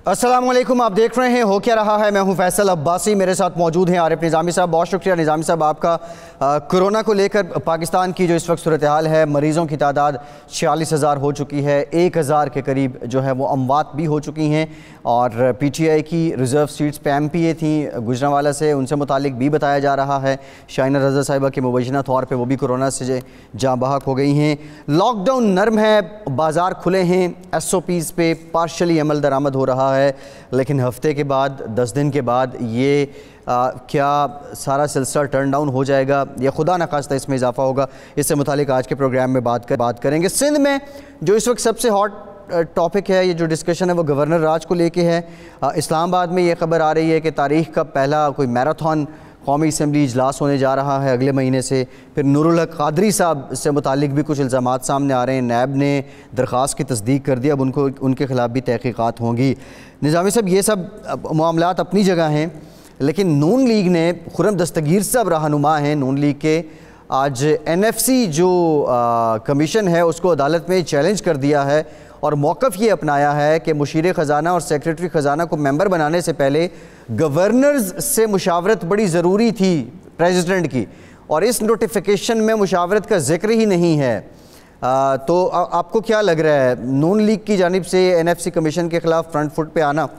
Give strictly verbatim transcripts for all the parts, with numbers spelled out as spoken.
अस्सलामुअलैकुम, आप देख रहे हैं हो क्या रहा है। मैं हूं फैसल अब्बासी, मेरे साथ मौजूद हैं आरिफ निज़ामी साहब। बहुत शुक्रिया निज़ामी साहब आपका। आ, कोरोना को लेकर पाकिस्तान की जो इस वक्त सूरत हाल है, मरीज़ों की तादाद छियालीस हज़ार हो चुकी है, एक हज़ार के करीब जो है वो अमवात भी हो चुकी हैं। और पी टी आई की रिज़र्व सीट्स पे एम पी ए थी गुजरांवाला से, उनसे मुतालिक भी बताया जा रहा है शाइना रज़ा साहिबा के मुबैना तौर पर वो भी कोरोना से जाँ बहक हो गई हैं। लॉकडाउन नरम है, बाज़ार खुले हैं, एस ओ पीज़ पे पार्शली अमल दरामद हो रहा है है लेकिन हफ्ते के बाद, दस दिन के बाद ये आ, क्या सारा सिलसिला टर्न डाउन हो जाएगा या खुदा न खास्ता इसमें इजाफा होगा, इससे मुतालिक आज के प्रोग्राम में बात कर बात करेंगे। सिंध में जो इस वक्त सबसे हॉट टॉपिक है, ये जो डिस्कशन है वो गवर्नर राज को लेके है। आ, इस्लामाबाद में ये खबर आ रही है कि तारीख़ का पहला कोई मैराथन कौमी असम्बली इजलास होने जा रहा है अगले महीने से। फिर नूरुल हक कादरी साहब से मुतालिक भी कुछ इल्ज़ामात सामने आ रहे हैं, नैब ने दरख्वास्त की तस्दीक कर दिया, अब उनको उनके ख़िलाफ़ भी तहक़ीक़ात होंगी। निज़ामी साहब, ये सब मामलात अपनी जगह हैं, लेकिन नून लीग ने, खुर्रम दस्तगीर साहब रहनुमा हैं नून लीग के, आज एन एफ सी जो आ, कमीशन है उसको अदालत में चैलेंज कर दिया है और मौक़िफ़ ये अपनाया है कि मुशीर ख़जाना और सेक्रेटरी ख़जाना को मेंबर बनाने से पहले गवर्नर्स से मुशावरत बड़ी ज़रूरी थी प्रेसिडेंट की, और इस नोटिफिकेशन में मुशावरत का जिक्र ही नहीं है। आ, तो आ, आपको क्या लग रहा है, नून लीग की जानिब से एन एफ सी कमीशन के ख़िलाफ़ फ्रंट फुट पे आना?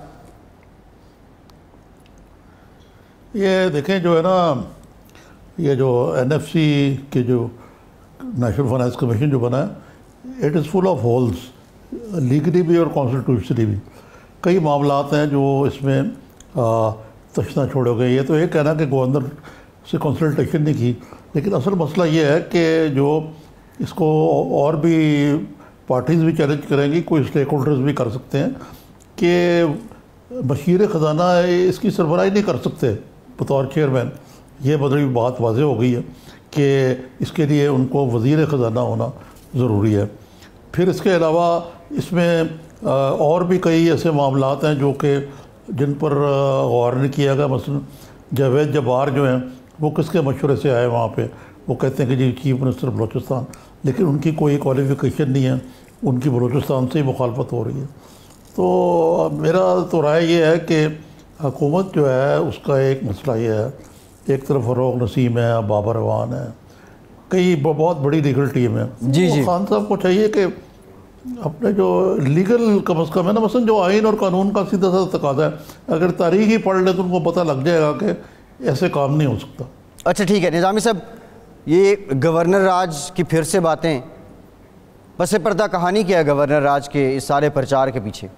ये देखें, जो है ना, ये जो एन एफ सी के जो नेशनल फाइनेंस कमीशन जो बना है, it is full of holes, legally भी और कॉन्स्टिट्यूशनली भी। कई मामलात हैं जो इसमें तशना छोड़े गए। ये तो एक कहना कि गवर्नर से कंसल्टेशन नहीं की, लेकिन असल मसला ये है कि जो इसको और भी पार्टीज़ भी चैलेंज करेंगी, कोई स्टेक होल्डर्स भी कर सकते हैं कि मशीर ख़जाना इसकी सरबराही नहीं कर सकते बतौर चेयरमैन। ये बड़ी बात वाज़ेह हो गई है कि इसके लिए उनको वज़ीर ख़जाना होना ज़रूरी है। फिर इसके अलावा इसमें और भी कई ऐसे मामलात हैं जो कि जिन पर गौर नहीं किया गया। मसलन जावेद जब्बार जो हैं वो किसके मशवरे से आए वहाँ पे, वो कहते हैं कि जी चीफ मिनिस्टर बलूचिस्तान, लेकिन उनकी कोई क्वालिफ़िकेशन नहीं है, उनकी बलूचिस्तान से ही मुखालफत हो रही है। तो मेरा तो राय ये है कि हुकूमत जो है उसका एक मसला ये है, एक तरफ फ़रोग नसीम है, बाबर अवान है, कई बहुत बड़ी लीगल टीम है। जी जी खान साहब को चाहिए कि अपने जो लीगल कम अज़ कम है ना, मसलन जो आइन और कानून का सीधा सा तकाज़ा है, अगर तारीख़ ही पढ़ ले तो उनको पता लग जाएगा कि ऐसे काम नहीं हो सकता। अच्छा ठीक है निज़ामी साहब, ये गवर्नर राज की फिर से बातें, पस पर्दा कहानी क्या है गवर्नर राज के इस सारे प्रचार के पीछे?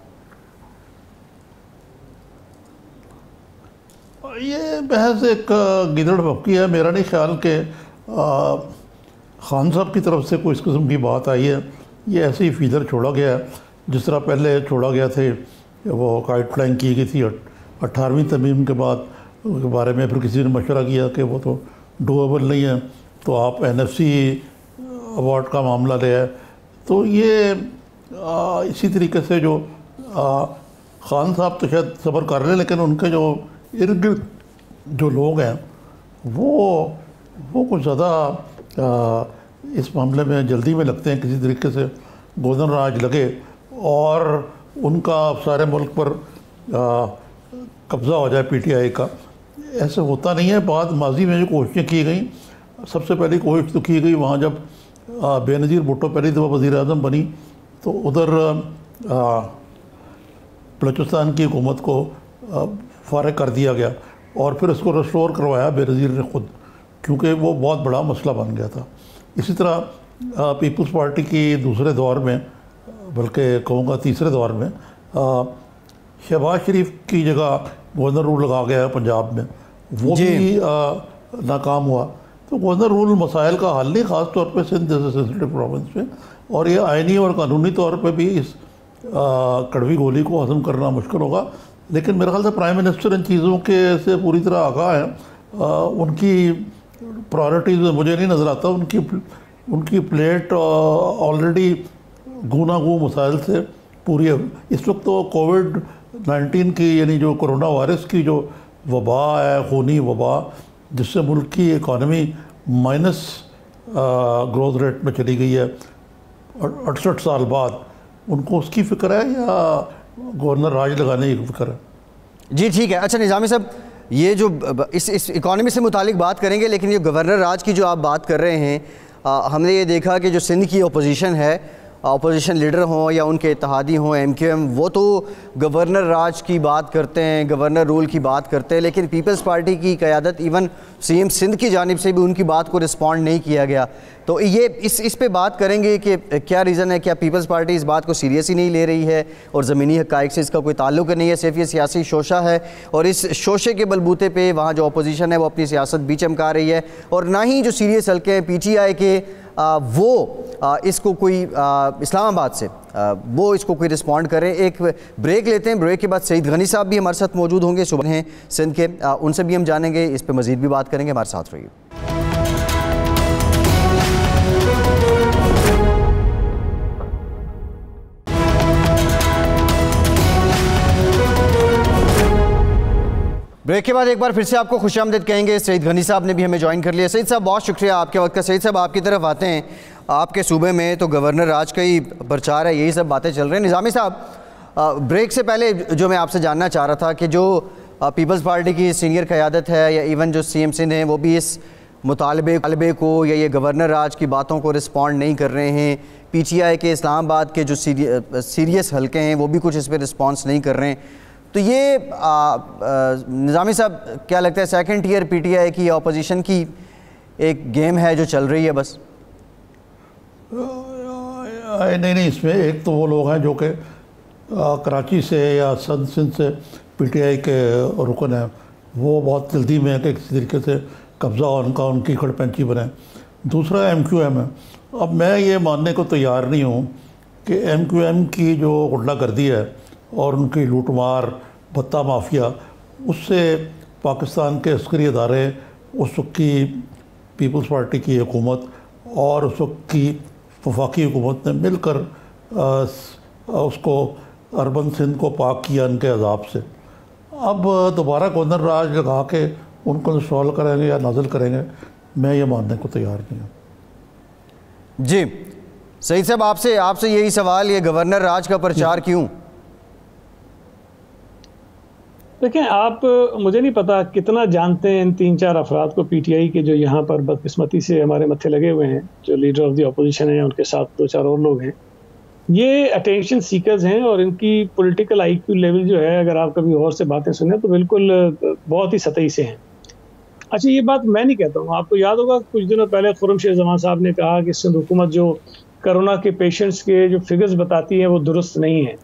ये बहस एक गिदड़ भपकी है। मेरा नहीं ख्याल कि खान साहब की तरफ से कोई इस किस्म की बात आई है। ये ऐसे ही फीदर छोड़ा गया है, जिस तरह पहले छोड़ा गया थे, वो काइट फ्लाइंग की गई थी अट्ठारहवीं तरमीम के बाद के बारे में। फिर किसी ने मशवरा किया कि वो तो डूएबल नहीं है, तो आप एन एफ सी अवार्ड का मामला ले आए। तो ये आ, इसी तरीके से जो आ, खान साहब तो शायद सब्र कर रहे हैं, लेकिन उनके जो इर्द गिर्द जो लोग हैं वो वो कुछ ज़्यादा इस मामले में जल्दी में लगते हैं, किसी तरीके से गवर्नर राज लगे और उनका सारे मुल्क पर कब्ज़ा हो जाए पी टी आई का। ऐसे होता नहीं है। बाद माजी में जो कोशिशें की गई, सबसे पहली कोशिश तो की गई वहाँ जब बेनज़ीर भुट्टो पहली दफ़ा वज़ीर आज़म बनी, तो उधर बलूचिस्तान की हुकूमत को फारिग कर दिया गया और फिर उसको रेस्टोर करवाया बेनज़ीर ने ख़ुद, क्योंकि वो बहुत बड़ा मसला बन गया था। इसी तरह पीपल्स पार्टी की दूसरे दौर में, बल्कि कहूँगा तीसरे दौर में, शहबाज शरीफ की जगह गवर्नर रूल लगा गया पंजाब में, वो भी नाकाम हुआ। तो गवर्नर रूल मसाइल का हल नहीं, ख़ास तौर पे सिंध जैसे सेंसिटिव प्रोविंस में, और ये आइनी और कानूनी तौर पे भी इस आ, कड़वी गोली को हज़म करना मुश्किल होगा। लेकिन मेरे ख्याल से प्राइम मिनिस्टर इन चीज़ों के से पूरी तरह आगाह है। उनकी प्रायोरिटीज़ में मुझे नहीं नज़र आता, उनकी उनकी प्लेट ऑलरेडी गूनागू मसाइल से पूरी है। इस वक्त तो कोविड नाइन्टीन की, यानी जो कोरोना वायरस की जो वबा है, खूनी वबा, जिससे मुल्क की इकॉनमी माइनस ग्रोथ रेट में चली गई है अड़सठ साल बाद, उनको उसकी फ़िक्र है या गवर्नर राज लगाने की फिक्र है। जी ठीक है। अच्छा निज़ामी साहब, ये जो इस इस इकॉनमी से मुतालिक बात करेंगे, लेकिन ये गवर्नर राज की जो आप बात कर रहे हैं, आ, हमने ये देखा कि जो सिंध की अपोजिशन है, अपोजिशन लीडर हों या उनके इत्तेहादी हों एम क्यू एम, वो तो गवर्नर राज की बात करते हैं, गवर्नर रूल की बात करते हैं, लेकिन पीपल्स पार्टी की क़यादत, इवन सी एम सिंध की जानिब से भी उनकी बात को रिस्पॉन्ड नहीं किया गया। तो ये इस इस पे बात करेंगे कि क्या रीज़न है, क्या पीपल्स पार्टी इस बात को सीरियस ही नहीं ले रही है और ज़मीनी हक़ाइक़ से इसका कोई ताल्लुक़ नहीं है, सिर्फ ये सियासी शोशा है और इस शोशे के बलबूते पे वहाँ जो अपोजिशन है वो अपनी सियासत भी चमका रही है, और ना ही जो सीरियस हल्के हैं पी टी आई के आ, वो आ, इसको कोई आ, इस्लामाबाद से आ, वो इसको कोई रिस्पॉन्ड करें। एक ब्रेक लेते हैं, ब्रेक के बाद सईद गनी साहब भी हमारे साथ मौजूद होंगे, सुबह हैं सिंध के, आ, उनसे भी हम जानेंगे, इस पर मज़ीद भी बात करेंगे। हमारे साथ रहिए। ब्रेक के बाद एक बार फिर से आपको खुशामदीद कहेंगे। सईद गनी साहब ने भी हमें ज्वाइन कर लिया। सईद साहब बहुत शुक्रिया आपके वक्त का। सईद साहब आपकी तरफ आते हैं, आपके सूबे में तो गवर्नर राज का ही प्रचार है, यही सब बातें चल रही हैं। निज़ामी साहब, ब्रेक से पहले जो मैं आपसे जानना चाह रहा था कि जो पीपल्स पार्टी की सीनियर क़यादत है या इवन जो सी एम सिंध हैं, वो भी इस मुतालबे मुतालबे को या ये गवर्नर राज की बातों को रिस्पॉन्ड नहीं कर रहे हैं। पी टी आई के इस्लामाबाद के जो सीरियस हल्के हैं वो भी कुछ इस पर रिस्पॉन्स नहीं कर रहे हैं। तो ये निज़ामी साहब क्या लगता है, सेकंड ईयर पीटीआई की अपोजिशन की एक गेम है जो चल रही है बस? नहीं नहीं, इसमें एक तो वो लोग हैं जो कि कराची से या सिंध सिंध से पीटीआई के रुकन हैं, वो बहुत जल्दी में कि किसी तरीके से कब्ज़ा उनका उनकी खड़पैंची बने। दूसरा एम क्यू एम है। अब मैं ये मानने को तैयार नहीं हूँ कि एम क्यू एम की जो गुंडागर्दी है और उनकी लूटमार भत्ता माफिया, उससे पाकिस्तान के अस्करी अदारे, उस वक्त की पीपल्स पार्टी की हुकूमत और उस वक्त की वफाकी हुकूमत ने मिलकर उसको अर्बन सिंध को पाक किया उनके अजाब से। अब दोबारा गवर्नर राज लगा के उनको इंस्टॉल करेंगे या नाजिल करेंगे, मैं ये मानने को तैयार नहीं हूँ। जी सईद साहब, आपसे आपसे यही सवाल, ये गवर्नर राज का प्रचार क्यों? देखें, आप मुझे नहीं पता कितना जानते हैं इन तीन चार अफराद को पीटीआई के जो यहाँ पर बदकिस्मती से हमारे मत्थे लगे हुए हैं, जो लीडर ऑफ द अपोजिशन है, उनके साथ दो चार और लोग हैं। ये अटेंशन सीकर्स हैं और इनकी पॉलिटिकल आईक्यू लेवल जो है, अगर आप कभी और से बातें सुने तो बिल्कुल बहुत ही सतही से हैं। अच्छा, ये बात मैं नहीं कहता हूँ, आपको याद होगा कुछ दिनों पहले खुर्रमशेर जमान साहब ने कहा कि सिंध हुकूमत जो कोरोना के पेशेंट्स के जो फिगर्स बताती है वो दुरुस्त नहीं है।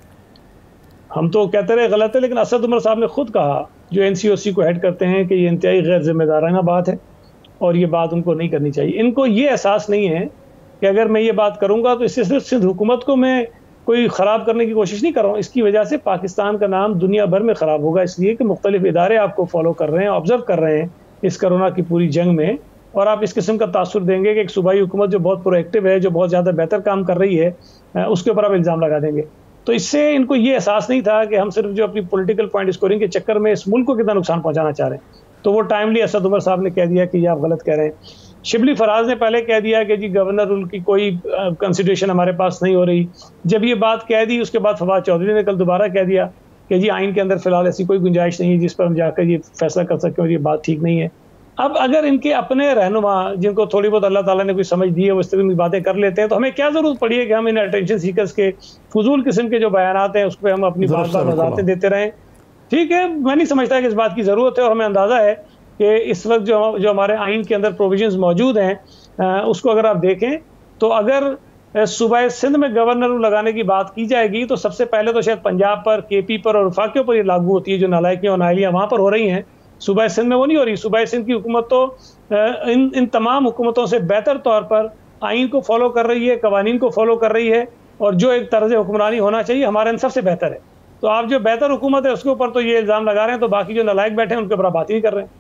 हम तो कहते रहे गलत है, लेकिन असद उमर साहब ने खुद कहा, जो एन सी ओ सी को हेड करते हैं, कि ये इंतहाई गैर जिम्मेदाराना बात है और ये बात उनको नहीं करनी चाहिए। इनको ये एहसास नहीं है कि अगर मैं ये बात करूंगा तो इससे सिर्फ सिंध हुकूमत को मैं कोई ख़राब करने की कोशिश नहीं कर रहा हूँ, इसकी वजह से पाकिस्तान का नाम दुनिया भर में ख़राब होगा, इसलिए कि मुख्तलिफ इदारे आपको फॉलो कर रहे हैं, ऑब्जर्व कर रहे हैं इस कोरोना की पूरी जंग में, और आप इस किस्म का तासुर देंगे कि एक सूबाई हुकूमत जो बहुत प्रोएक्टिव है, जो बहुत ज़्यादा बेहतर काम कर रही है, उसके ऊपर आप इल्ज़ाम लगा देंगे। तो इससे इनको ये एहसास नहीं था कि हम सिर्फ जो अपनी पॉलिटिकल पॉइंट स्कोरिंग के चक्कर में इस मुल्क को कितना नुकसान पहुंचाना चाह रहे हैं। तो वो टाइमली असद उमर साहब ने कह दिया कि ये आप गलत कह रहे हैं। शिबली फराज ने पहले कह दिया कि जी गवर्नर रूल की कोई कंसिडरेशन हमारे पास नहीं हो रही। जब ये बात कह दी, उसके बाद फवाद चौधरी ने कल दोबारा कह दिया कि जी आइन के अंदर फिलहाल ऐसी कोई गुंजाइश नहीं है जिस पर हम जाकर ये फैसला कर सकें और ये बात ठीक नहीं है। अब अगर इनके अपने रहनुमा, जिनको थोड़ी बहुत अल्लाह ताला ने कोई समझ दी है, वो इस तरह की बातें कर लेते हैं, तो हमें क्या जरूरत पड़ी है कि हम इन अटेंशन सीकर्स के फजूल किस्म के जो बयानात हैं उस पर हम अपनी बात बात वजारतें देते रहें। ठीक है, मैं नहीं समझता कि इस बात की ज़रूरत है, और हमें अंदाज़ा है कि इस वक्त जो जो हमारे आइन के अंदर प्रोविजंस मौजूद हैं, उसको अगर आप देखें तो अगर सूबा सिंध में गवर्नर लगाने की बात की जाएगी तो सबसे पहले तो शायद पंजाब पर, के पी पर और वफाकियों पर ये लागू होती है, जो नालायकियाँ और नाइलियाँ वहाँ पर हो रही हैं। सूबा सिंध में वो नहीं हो रही। सूबा सिंध की हुकूमत तो इन इन तमाम हुकूमतों से बेहतर तौर पर आइन को फॉलो कर रही है, कवानीन को फॉलो कर रही है, और जो एक तर्ज हुक्मरानी होना चाहिए हमारे इन सबसे बेहतर है। तो आप जो बेहतर हुकूमत है उसके ऊपर तो ये इल्ज़ाम लगा रहे हैं, तो बाकी जो नालायक बैठे हैं उनके ऊपर बात ही कर रहे हैं।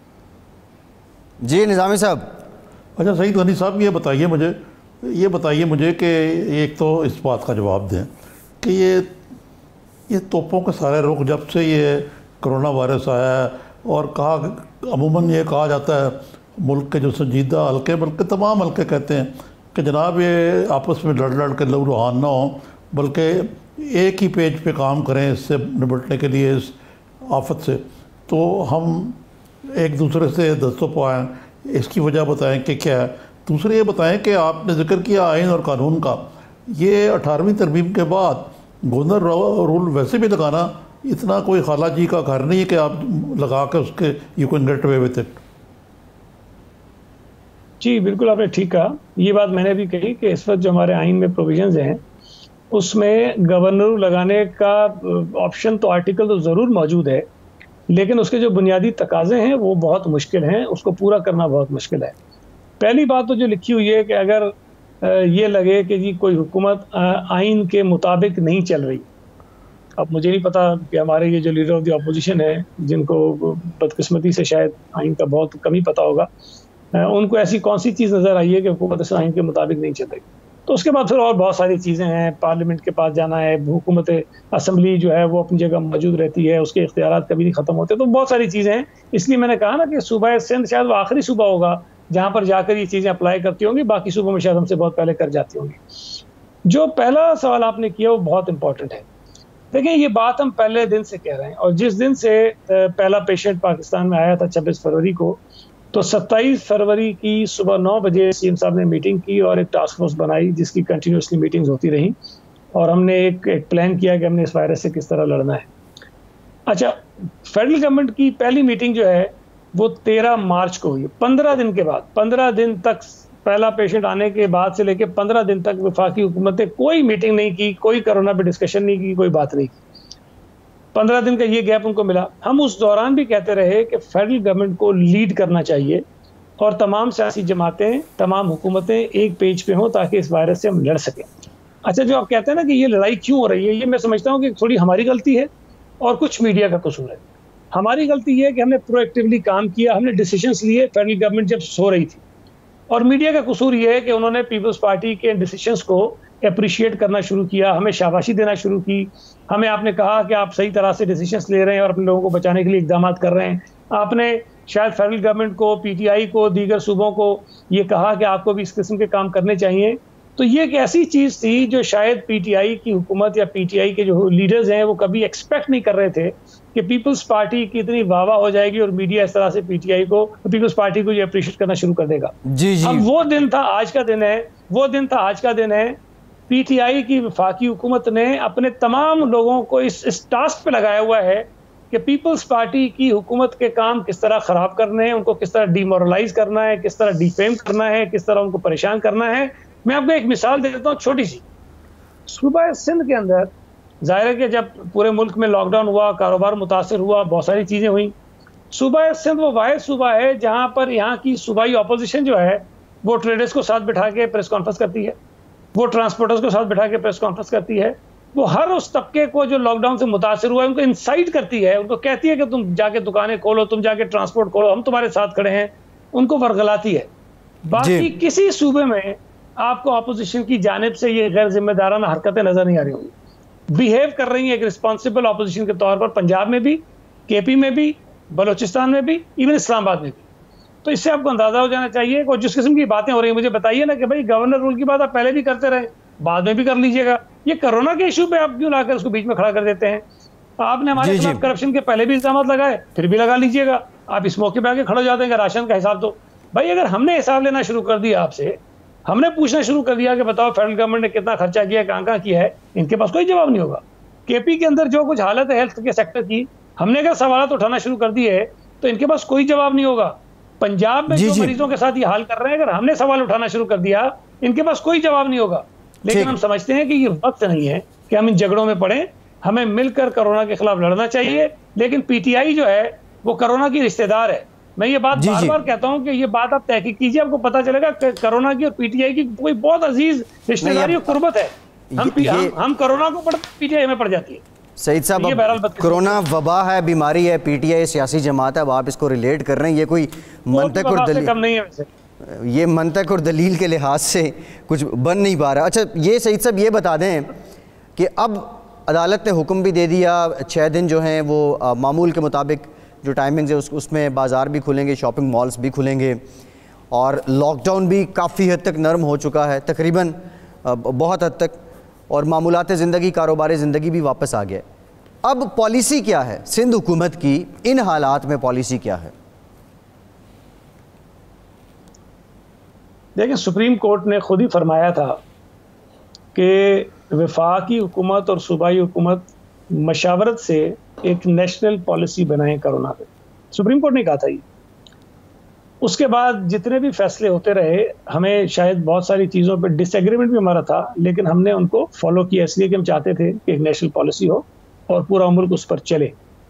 जी निज़ामी साहब। अच्छा सईद गनी साहब, ये बताइए मुझे ये बताइए मुझे कि एक तो इस बात का जवाब दें कि ये ये तोपों के सारे रुख जब से ये कोरोना वायरस आया है, और कहा अमूमन ये कहा जाता है मुल्क के जो संजीदा हल्के, बल्कि तमाम हल्के कहते हैं कि जनाब ये आपस में लड़ लड़ के लहू रुहान ना हो, बल्कि एक ही पेज पे काम करें इससे निपटने के लिए, इस आफत से, तो हम एक दूसरे से दस्तों पाएँ, इसकी वजह बताएं कि क्या है। दूसरे ये बताएं कि आपने जिक्र किया आइन और कानून का, ये अठारहवीं तरमीम के बाद गवर्नर रूल वैसे भी लगाना इतना कोई खाला जी का घर नहीं है कि आप लगा के उसके you can get away with it. जी बिल्कुल, आपने ठीक कहा। ये बात मैंने भी कही कि इस वक्त जो हमारे आइन में प्रोविजंस हैं उसमें गवर्नर लगाने का ऑप्शन तो आर्टिकल तो ज़रूर मौजूद है, लेकिन उसके जो बुनियादी तकाजे हैं वो बहुत मुश्किल हैं, उसको पूरा करना बहुत मुश्किल है। पहली बात तो जो लिखी हुई है कि अगर ये लगे कि जी कोई हुकूमत आइन के मुताबिक नहीं चल रही, अब मुझे नहीं पता कि हमारे ये जो लीडर ऑफ द अपोजिशन है, जिनको बदकिस्मती से शायद आइन का बहुत कम ही पता होगा, उनको ऐसी कौन सी चीज़ नज़र आई है कि हुकूमत इस आइन के मुताबिक नहीं चल रही। तो उसके बाद फिर और बहुत सारी चीज़ें हैं, पार्लियामेंट के पास जाना है, हुकूमत असम्बली जो है वो अपनी जगह मौजूद रहती है, उसके इख्तियारात कभी नहीं ख़त्म होते, तो बहुत सारी चीज़ें हैं। इसलिए मैंने कहा ना कि सूबा सिंध शायद वो आखिरी सूबा होगा जहाँ पर जाकर ये चीज़ें अप्लाई करती होंगी, बाकी सूबों में शायद हमसे बहुत पहले कर जाती होंगी। जो पहला सवाल आपने किया वो बहुत इंपॉर्टेंट है। देखिए, ये बात हम पहले दिन से कह रहे हैं, और जिस दिन से पहला पेशेंट पाकिस्तान में आया था छब्बीस फरवरी को, तो सत्ताईस फरवरी की सुबह नौ बजे सीएम साहब ने मीटिंग की और एक टास्क फोर्स बनाई जिसकी कंटिन्यूसली मीटिंग्स होती रहीं, और हमने एक एक प्लान किया कि हमने इस वायरस से किस तरह लड़ना है। अच्छा, फेडरल गवर्नमेंट की पहली मीटिंग जो है वो तेरह मार्च को हुई, पंद्रह दिन के बाद। पंद्रह दिन तक, पहला पेशेंट आने के बाद से लेकर पंद्रह दिन तक वफाकी हुकूमत ने कोई मीटिंग नहीं की, कोई कोरोना पे डिस्कशन नहीं की, कोई बात नहीं की। पंद्रह दिन का ये गैप उनको मिला। हम उस दौरान भी कहते रहे कि फेडरल गवर्नमेंट को लीड करना चाहिए और तमाम सियासी जमातें, तमाम हुकूमतें एक पेज पे हों ताकि इस वायरस से हम लड़ सकें। अच्छा, जो आप कहते हैं ना कि ये लड़ाई क्यों हो रही है, ये मैं समझता हूँ कि थोड़ी हमारी गलती है और कुछ मीडिया का कसूर है। हमारी गलती ये है कि हमने प्रोएक्टिवली काम किया, हमने डिसीजंस लिए फेडरल गवर्नमेंट जब सो रही थी, और मीडिया का कसूर ये है कि उन्होंने पीपल्स पार्टी के डिसीजंस को अप्रिशिएट करना शुरू किया, हमें शाबाशी देना शुरू की, हमें आपने कहा कि आप सही तरह से डिसीजंस ले रहे हैं और अपने लोगों को बचाने के लिए इकदाम कर रहे हैं। आपने शायद फेडरल गवर्नमेंट को, पीटीआई को, दीगर सूबों को ये कहा कि आपको भी इस किस्म के काम करने चाहिए। तो ये एक ऐसी चीज़ थी जो शायद पीटीआई की हुकूमत या पीटीआई के जो लीडर्स हैं वो कभी एक्सपेक्ट नहीं कर रहे थे कि पीपल्स पार्टी की इतनी वाहवाह हो जाएगी और मीडिया इस तरह से पीटीआई को, पीपल्स पार्टी को ये अप्रिशिएट करना शुरू कर देगा। जी जी। अब वो दिन था, आज का दिन है, वो दिन था आज का दिन है। पीटीआई की वफाकी हुकूमत ने अपने तमाम लोगों को इस इस टास्क पे लगाया हुआ है कि पीपल्स पार्टी की हुकूमत के काम किस तरह ख़राब करने हैं, उनको किस तरह डिमोरलाइज करना है, किस तरह डिफेम करना है, किस तरह उनको परेशान करना है। मैं आपको एक मिसाल दे देता हूँ छोटी सी। सूबा सिंध के अंदर जाहिर है कि जब पूरे मुल्क में लॉकडाउन हुआ, कारोबार मुतासर हुआ, बहुत सारी चीज़ें हुई। सूबा सिंध वो वाहिद सूबा है जहाँ पर यहाँ की सूबाई अपोजिशन जो है वो ट्रेडर्स को साथ बिठा के प्रेस कॉन्फ्रेंस करती है, वो ट्रांसपोर्टर्स को साथ बिठा के प्रेस कॉन्फ्रेंस करती है, वो हर उस तबके को जो लॉकडाउन से मुतासर हुआ है उनको इंसाइट करती है, उनको कहती है कि तुम जाके दुकानें खोलो, तुम जाके ट्रांसपोर्ट खोलो, हम तुम्हारे साथ खड़े हैं, उनको वर्गलाती है। बाकी किसी सूबे में आपको अपोजिशन की जानिब से ये गैर जिम्मेदाराना हरकतें नजर नहीं आ रही होंगी। बिहेव कर रही है एक रिस्पॉन्सिबल अपोजिशन के तौर पर, पंजाब में भी, केपी में भी, बलोचिस्तान में भी, इवन इस्लामाबाद में भी। तो इससे आपको अंदाजा हो जाना चाहिए। और जिस किस्म की बातें हो रही हैं, मुझे बताइए ना कि भाई गवर्नर रूल की बात आप पहले भी करते रहे, बाद में भी कर लीजिएगा, ये कोरोना के इशू पे आप क्यों लाकर उसको बीच में खड़ा कर देते हैं? आपने हमारे खिलाफ करप्शन के पहले भी इल्जाम लगाए, फिर भी लगा लीजिएगा, आप इस मौके पर आके खड़े हो जाते हैं राशन का हिसाब। तो भाई अगर हमने हिसाब लेना शुरू कर दिया आपसे, हमने पूछना शुरू कर दिया कि बताओ फेडरल गवर्नमेंट ने कितना खर्चा किया, कहाँ कहाँ किया है, इनके पास कोई जवाब नहीं होगा। केपी के अंदर जो कुछ हालत है हेल्थ के सेक्टर की, हमने अगर सवाल उठाना शुरू कर दिए तो इनके पास कोई जवाब नहीं होगा। पंजाब में जो मरीजों के साथ ये हाल कर रहे हैं, अगर हमने सवाल उठाना शुरू कर दिया, इनके पास कोई जवाब नहीं होगा। लेकिन हम समझते हैं कि ये वक्त नहीं है कि हम इन झगड़ों में पड़े, हमें मिलकर कोरोना के खिलाफ लड़ना चाहिए। लेकिन पीटीआई जो है वो कोरोना की रिश्तेदार है। मैं ये बात बार बार कहता हूँ कि ये बात आप तहकीक कीजिए, आपको पता चलेगा कि कोरोना की और पीटीआई की कोई बहुत अजीज रिश्तेदारी और कुर्बत है। हम हम, हम कोरोना को पढ़, पीटीआई में पड़ जाती है। सईद साहब, कोरोना वबा है, बीमारी है, पीटीआई सियासी जमात है, अब आप इसको रिलेट कर रहे हैं, ये कोई मंतक और दलील कम नहीं है वैसे, ये मंतक और दलील के लिहाज से कुछ बन नहीं पा रहा। अच्छा, ये सईद साहब ये बता दें कि अब अदालत ने हुक्म भी दे दिया, छः दिन जो हैं वो मामूल के मुताबिक जो टाइमिंग्स है उस उसमें बाज़ार भी खुलेंगे, शॉपिंग मॉल्स भी खुलेंगे, और लॉकडाउन भी काफ़ी हद तक नरम हो चुका है, तकरीबन बहुत हद तक। और मामूलात ज़िंदगी, कारोबारी ज़िंदगी भी वापस आ गया। अब पॉलिसी क्या है सिंध हुकूमत की, इन हालात में पॉलिसी क्या है? देखिए, सुप्रीम कोर्ट ने खुद ही फरमाया था कि वफाकी हुकूमत और सूबाई हुकूमत मशावरत से एक नेशनल पॉलिसी बनाएं कोरोना पे। सुप्रीम कोर्ट ने कहा था ये। उसके बाद जितने भी फैसले होते रहे, हमें शायद बहुत सारी चीज़ों पे डिसएग्रीमेंट भी हमारा था, लेकिन हमने उनको फॉलो किया इसलिए कि हम चाहते थे कि एक नेशनल पॉलिसी हो और पूरा मुल्क उस पर चले।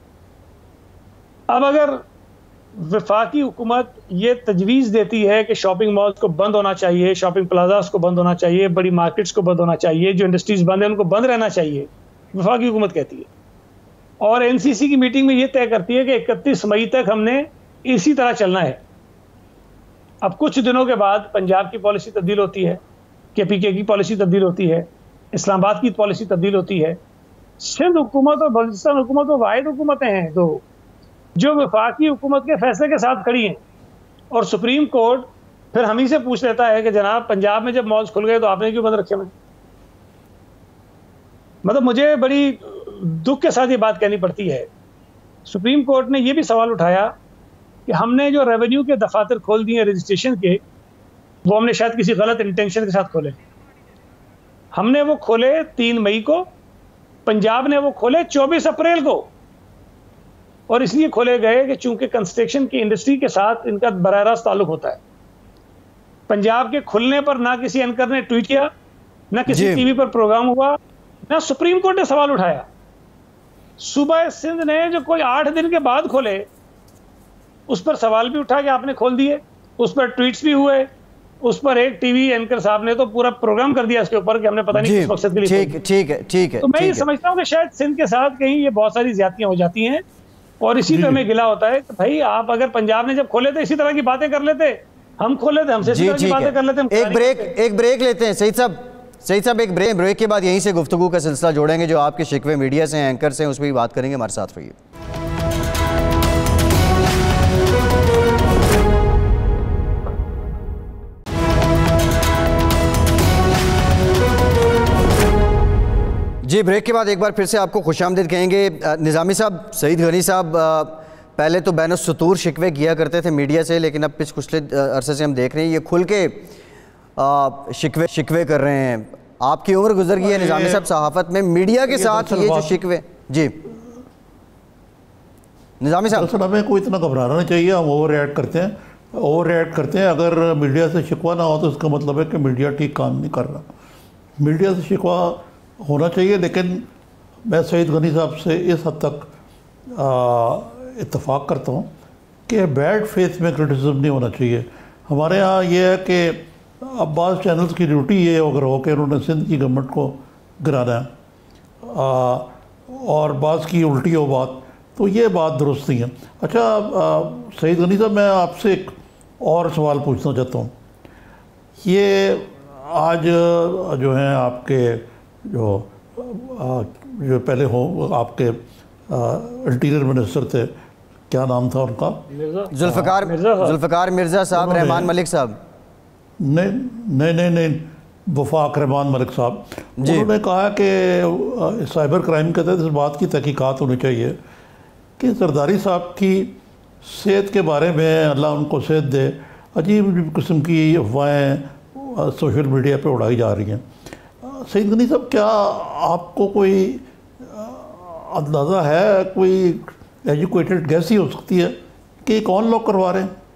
अब अगर वफाकी हुकूमत ये तजवीज़ देती है कि शॉपिंग मॉल्स को बंद होना चाहिए, शॉपिंग प्लाजास को बंद होना चाहिए, बड़ी मार्केट्स को बंद होना चाहिए, जो इंडस्ट्रीज बंद है उनको बंद रहना चाहिए, वफाकी हुकूमत कहती है, और एनसीसी की मीटिंग में ये तय करती है कि इकतीस मई तक हमने इसी तरह चलना है। अब कुछ दिनों के बाद पंजाब की पॉलिसी तब्दील होती है, केपीके की पॉलिसी तब्दील होती है, इस्लामाबाद की पॉलिसी तब्दील होती है। सिंध हुकूमत और बलूचिस्तान हुकूमत वो वाहिद हुकूमतें हैं दो जो वफाकी हुकूमत के फैसले के साथ खड़ी हैं, और सुप्रीम कोर्ट फिर हम ही से पूछ लेता है कि जनाब पंजाब में जब मॉल्स खुल गए तो आपने क्यों बंद रखे हैं? मतलब मुझे बड़ी दुख के साथ ये बात कहनी पड़ती है। सुप्रीम कोर्ट ने ये भी सवाल उठाया कि हमने जो रेवेन्यू के दफातर खोल दिए रजिस्ट्रेशन के, वो हमने शायद किसी गलत इंटेंशन के साथ खोले। हमने वो खोले तीन मई को, पंजाब ने वो खोले चौबीस अप्रैल को, और इसलिए खोले गए कि चूंकि कंस्ट्रक्शन की इंडस्ट्री के साथ इनका बराह रास्त ताल्लुक होता है। पंजाब के खुलने पर ना किसी एंकर ने ट्वीट किया, ना किसी टीवी पर प्रोग्राम हुआ, ना सुप्रीम कोर्ट ने सवाल उठाया। सूबा सिंध ने जो कोई आठ दिन के बाद खोले, उस पर सवाल भी उठा कि आपने खोल दिए, उस पर ट्वीट्स भी हुए, उस पर एक टीवी एंकर साहब ने तो पूरा प्रोग्राम कर दिया इसके ऊपर कि हमने पता नहीं किस मकसद के लिए। ठीक ठीक है ठीक है तो मैं ये समझता हूँ कि शायद सिंध के साथ कहीं ये बहुत सारी ज्यादतियां हो जाती हैं, और इसी पे हमें गिला होता है कि भाई आप अगर पंजाब ने जब खोले थे इसी तरह की बातें कर लेते, हम खोले थे हमसे इसी तरह की बातें कर लेते। एक ब्रेक एक ब्रेक लेते हैं सईद साहब। सईद साहब एक ब्रेक ब्रेक के बाद यहीं से गुफ्तगू का सिलसिला जोड़ेंगे, जो आपके शिकवे मीडिया से एंकर से उस पर भी बात करेंगे। हमारे साथ रहिए। जी, ब्रेक के बाद एक बार फिर से आपको खुशामदीद कहेंगे। निज़ामी साहब, सईद गनी साहब पहले तो बैनुस्सतूर शिकवे किया करते थे मीडिया से, लेकिन अब पिछले अरसे से हम देख रहे हैं ये खुल के शिकवे शिकवे कर रहे हैं। आपकी उम्र गुजर गई है निज़ामी साहब सहाफ़त में, मीडिया के साथ ये जो शिकवे। जी निज़ामी साहब, दरअसल हमें कोई इतना घबराना नहीं चाहिए। हम ओवर रिएक्ट करते हैं ओवर रिएक्ट करते हैं अगर मीडिया से शिकवा ना हो तो इसका मतलब है कि मीडिया ठीक काम नहीं कर रहा। मीडिया से शिकवा होना चाहिए, लेकिन मैं सईद गनी साहब से इस हद तक इत्तेफाक करता हूँ कि बैड फेथ में क्रिटिसिज्म नहीं होना चाहिए। हमारे यहाँ ये है कि अब्बास चैनल्स की ड्यूटी ये अगर हो कि उन्होंने सिंध की गवर्नमेंट को गिराना है आ, और बास की उल्टी हो बात, तो ये बात दुरुस्त नहीं है। अच्छा सईद गनी साहब, मैं आपसे एक और सवाल पूछना चाहता हूँ। ये आज जो हैं आपके जो आ, जो पहले हो आपके इंटीरियर मिनिस्टर थे, क्या नाम था उनका? जुल्फ़िकार जुल्फ़िकार मिर्ज़ा साहब, रहमान मलिक साहब। नहीं नहीं नहीं नहीं वफाक रहमान मलिक साहब। उन्होंने कहा कि साइबर क्राइम के तहत इस बात की तहकीकात होनी चाहिए कि जरदारी साहब की सेहत के बारे में, अल्लाह उनको सेहत दे, अजीब अजीब किस्म की अफवाहें सोशल मीडिया पे उड़ाई जा रही हैं। सईद गनी साहब, क्या आपको कोई अंदाज़ा है, कोई एजुकेटेड गैस ही हो सकती है कि कौन लोग करवा रहे हैं?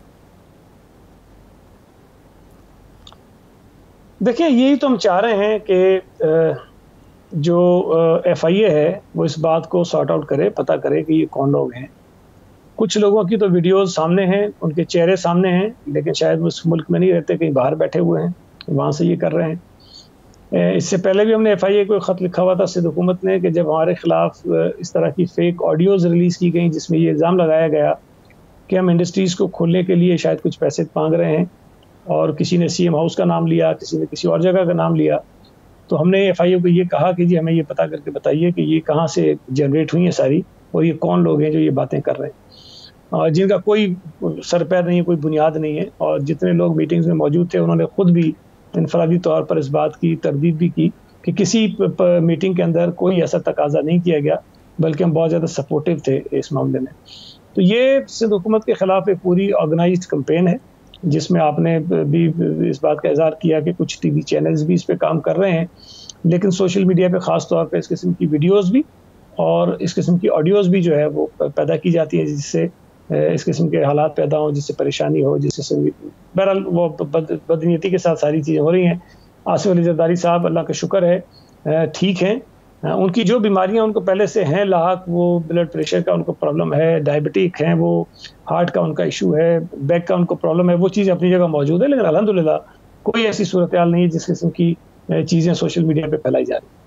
देखिए, यही तो हम चाह रहे हैं कि जो एफ आई ए है वो इस बात को सॉर्ट आउट करे, पता करे कि ये कौन लोग हैं। कुछ लोगों की तो वीडियोस सामने हैं, उनके चेहरे सामने हैं, लेकिन शायद वो इस मुल्क में नहीं रहते, कहीं बाहर बैठे हुए हैं, वहाँ से ये कर रहे हैं। इससे पहले भी हमने एफ आई ए को ख़त लिखा हुआ था सिंध हुकूमत ने कि जब हमारे ख़िलाफ़ इस तरह की फ़ेक ऑडियोज़ रिलीज़ की गई जिसमें ये इल्ज़ाम लगाया गया कि हम इंडस्ट्रीज़ को खोलने के लिए शायद कुछ पैसे मांग रहे हैं, और किसी ने सी एम हाउस का नाम लिया, किसी ने किसी और जगह का नाम लिया, तो हमने एफ आई ए को ये कहा कि जी हमें ये पता करके बताइए कि ये कहाँ से जनरेट हुई हैं सारी, और ये कौन लोग हैं जो ये बातें कर रहे हैं, और जिनका कोई सर पैर नहीं है, कोई बुनियाद नहीं है। और जितने लोग मीटिंग्स में मौजूद थे उन्होंने ख़ुद भी इनफरादी तौर पर इस बात की तरदीद भी की कि किसी मीटिंग के अंदर कोई ऐसा तकाजा नहीं किया गया, बल्कि हम बहुत ज़्यादा सपोर्टिव थे इस मामले में। तो ये सिंध हुकूमत के ख़िलाफ़ एक पूरी ऑर्गेनाइज्ड कैंपेन है, जिसमें आपने भी इस बात का इज़हार किया कि कुछ टीवी चैनल्स भी इस पे काम कर रहे हैं, लेकिन सोशल मीडिया पे ख़ास तौर पे इस किस्म की वीडियोस भी और इस किस्म की ऑडियोज़ भी जो है वो पैदा की जाती है, जिससे इस किस्म के हालात पैदा हों, जिससे परेशानी हो, जिससे बहरहाल वो बद बदनीयती के साथ सारी चीज़ें हो रही हैं। आसिफ अली जरदारी साहब अल्लाह का शुक्र है ठीक हैं, उनकी जो बीमारियां उनको पहले से हैं लाहक, वो ब्लड प्रेशर का उनको प्रॉब्लम है, डायबिटिक हैं, वो हार्ट का उनका इशू है, बैक का उनको प्रॉब्लम है, वो चीज़ अपनी जगह मौजूद है, लेकिन अल्हम्दुलिल्लाह कोई ऐसी सूरत हाल नहीं है जिस किस्म की चीज़ें सोशल मीडिया पे फैलाई जा रही।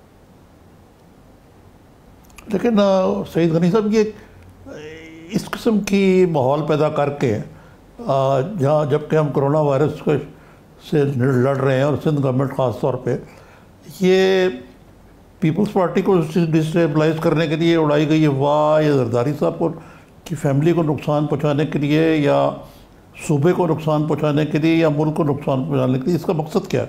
लेकिन सईद गनी साहब, ये इस किस्म की माहौल पैदा करके जहाँ जबकि हम कोरोना वायरस को से लड़ रहे हैं और सिंध गवर्नमेंट ख़ास तौर पे ये पीपल्स पार्टी को डिस्टेबलाइज करने के लिए उड़ाई गई है वाह, या जरदारी साहब को की फैमिली को नुकसान पहुंचाने के लिए, या सूबे को नुकसान पहुंचाने के लिए, या मुल्क को नुकसान पहुंचाने के लिए, इसका मकसद क्या है?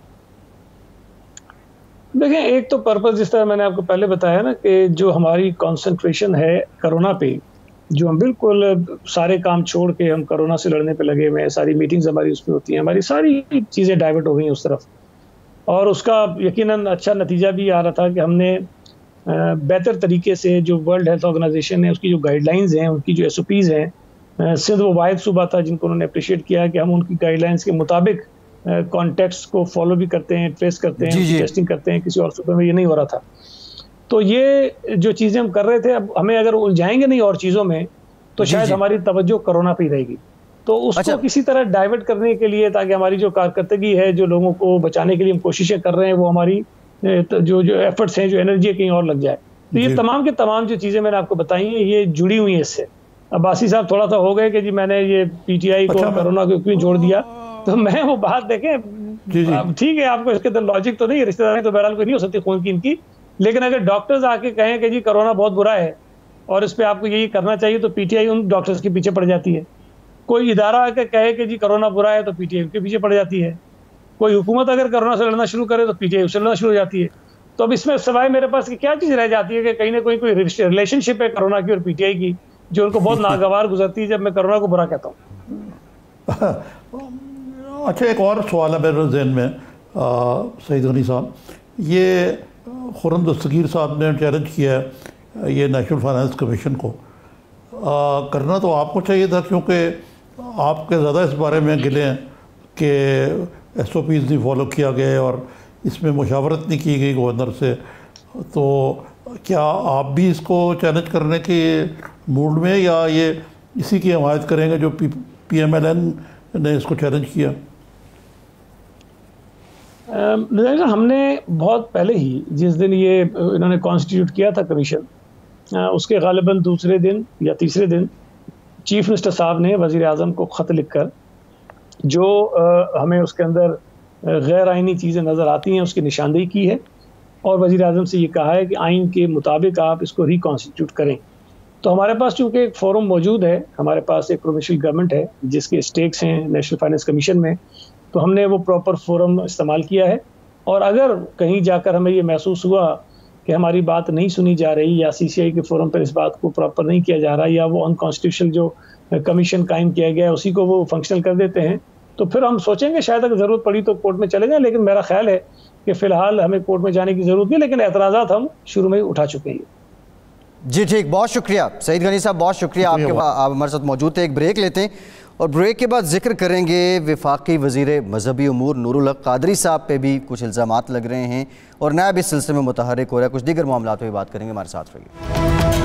देखें, एक तो पर्पस जिस तरह मैंने आपको पहले बताया ना कि जो हमारी कंसंट्रेशन है कोरोना पे, जो हम बिल्कुल सारे काम छोड़ के हम कोरोना से लड़ने पे लगे हुए हैं, सारी मीटिंग्स हमारी उसमें होती हैं, हमारी सारी चीज़ें डाइवर्ट हो गई हैं उस तरफ, और उसका यकीनन अच्छा नतीजा भी आ रहा था कि हमने बेहतर तरीके से जो वर्ल्ड हेल्थ ऑर्गेनाइजेशन है उसकी जो गाइडलाइंस हैं, उनकी जो एस ओ पीज़ हैं, सिंध वो वाहिद सूबा था जिनको उन्होंने अप्रिशिएट किया कि हम उनकी गाइडलाइंस के मुताबिक कॉन्टेक्ट्स को फॉलो भी करते हैं, ट्रेस करते हैं, टेस्टिंग करते हैं। किसी और सूबे में ये नहीं हो रहा था। तो ये जो चीज़ें हम कर रहे थे, अब हमें अगर उलझाएंगे नहीं और चीज़ों में तो शायद हमारी तवज्जो कोरोना पे ही रहेगी। तो उसको अच्छा। किसी तरह डाइवर्ट करने के लिए, ताकि हमारी जो कारकर्दगी है, जो लोगों को बचाने के लिए हम कोशिशें कर रहे हैं, वो हमारी जो जो एफर्ट्स हैं, जो एनर्जी है, कहीं और लग जाए। तो ये तमाम के तमाम जो चीज़ें मैंने आपको बताई हैं, ये जुड़ी हुई हैं इससे। अब्बासी साहब थोड़ा सा हो गए कि जी मैंने ये पीटीआई को अच्छा, कोरोना को क्यों जोड़ दिया, तो मैं वो बात देखें, ठीक है आपको इसके अंदर लॉजिक तो नहीं, रिश्तेदारी तो बहरहाल कोई नहीं हो सकती खून की इनकी, लेकिन अगर डॉक्टर्स आके कहें कि जी कोरोना बहुत बुरा है और इस पर आपको यही करना चाहिए, तो पीटीआई उन डॉक्टर्स के पीछे पड़ जाती है। कोई इदारा आकर कहे कि जी कोरोना बुरा है तो पीटीआई उनके पीछे पड़ जाती है। कोई हुकूमत अगर कोरोना से लड़ना शुरू करे तो पीटीआई उससे लड़ना शुरू हो जाती है। तो अब इसमें सवाए मेरे पास की क्या चीज़ रह जाती है कि कहीं ना कहीं कोई रिलेशनशिप है कोरोना की और पीटीआई की, जो उनको बहुत नागवार गुजरती है जब मैं कोरोना को बुरा कहता हूँ। अच्छा, एक और सवाल है मेरे जहन में सईद गनी साहब, ये खुर्रम दस्तगीर साहब ने चैलेंज किया है ये नेशनल फाइनेंस कमीशन को। आ, करना तो आपको चाहिए था, क्योंकि आपके ज़्यादा इस बारे में गिले हैं कि एस ओ पीज़ नहीं फॉलो किया गया और इसमें मुशावरत नहीं की गई गवर्नर से। तो क्या आप भी इसको चैलेंज करने के मूड में, या ये इसी की हमायत करेंगे जो P P M L N ने इसको चैलेंज किया? uh, हमने बहुत पहले ही, जिस दिन ये इन्होंने कॉन्स्टिट्यूट किया था कमीशन, uh, उसके गालिबन दूसरे दिन या तीसरे दिन चीफ मिनिस्टर साहब ने वज़ीर आज़म को ख़त लिखकर जो uh, हमें उसके अंदर गैर आइनी चीज़ें नज़र आती हैं उसकी निशानदेही की है, और वज़ीर आज़म से ये कहा है कि आइन के मुताबिक आप इसको रिकॉन्स्टिट्यूट करें। तो हमारे पास चूँकि एक फोरम मौजूद है, हमारे पास एक प्रोविंशियल गवर्नमेंट है जिसके स्टेक्स हैं नेशनल फाइनेंस कमीशन में, तो हमने वो प्रॉपर फोरम इस्तेमाल किया है। और अगर कहीं जाकर हमें ये महसूस हुआ कि हमारी बात नहीं सुनी जा रही, या सी सी आई के फोरम पर इस बात को प्रॉपर नहीं किया जा रहा, या वो अनकॉन्स्टिट्यूशनल जो कमीशन कायम किया गया है उसी को वो फंक्शनल कर देते हैं, तो फिर हम सोचेंगे शायद अगर ज़रूरत पड़ी तो कोर्ट में चले जाएं। लेकिन मेरा ख्याल है कि फ़िलहाल हमें कोर्ट में जाने की ज़रूरत नहीं, लेकिन एतराज़ात हम शुरू में ही उठा चुके हैं। जी ठीक, बहुत शुक्रिया सईद गनी साहब, बहुत शुक्रिया आपके, आप हमारे साथ मौजूद थे। एक ब्रेक लेते हैं और ब्रेक के बाद जिक्र करेंगे वफाकी वज़ीर मजहबी उमूर नूरुल हक कादरी साहब पे भी कुछ इल्ज़ामात लग रहे हैं और नया भी इस सिलसिले में मुतहर्रिक हो रहा है। कुछ दीगर मामलों पर भी बात करेंगे, हमारे साथ रहिए।